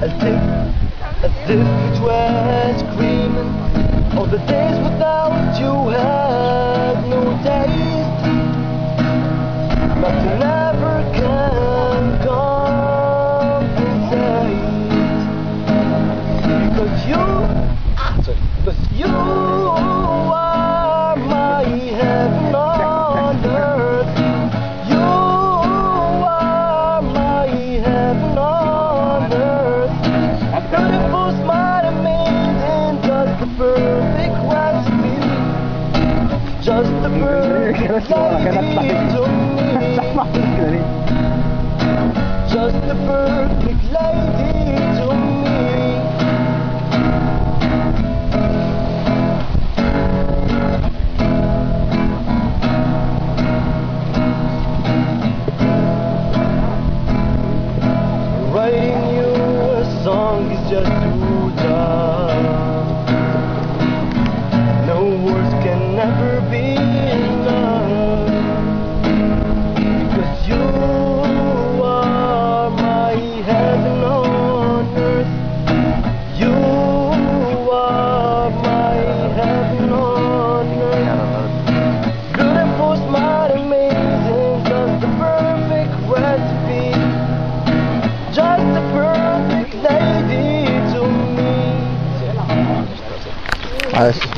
as if it was screaming. All the days without you had no taste. Nothing ever can compensate. Because you are my heaven on earth. You are my heaven on earth. Beautiful, smart, amazing, just the perfect recipe. Just the perfect lady to me. Just the perfect lady to me. Writing you a song is just too tough. No words can never be enough. Because you are my heaven on earth. You are my heaven on earth. Beautiful, smart, amazing, just the perfect recipe. Just the perfect lady to me.